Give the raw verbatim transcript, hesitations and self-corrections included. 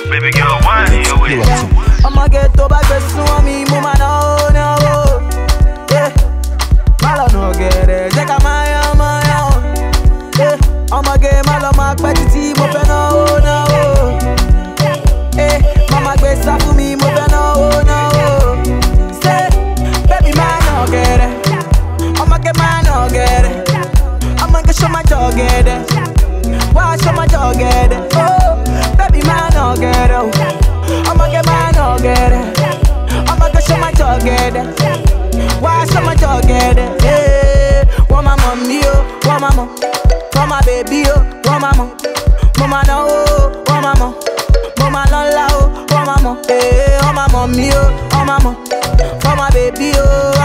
Baby girl, wine your way. I'ma get to back the swami, mama no no. Yeah, malo no get it. Take a maya maya. Yeah, I'ma get malo mak petiti, mo fe no no. Eh, mama get sa for me, mo fe no no. Say, baby man no get it. I'ma get man no get it. I'ma get show my dog get it. Why show my dog get it? Oh, baby man no get it. I'ma get man no get it. I'ma get show my dog get it. Why show my dog get it? Hey, want my mommy oh, want my mom, want my baby oh, want my mom, mama no oh, want my mom, mama lola oh, want my mom, hey, want my mommy oh, want my mom, want my baby oh.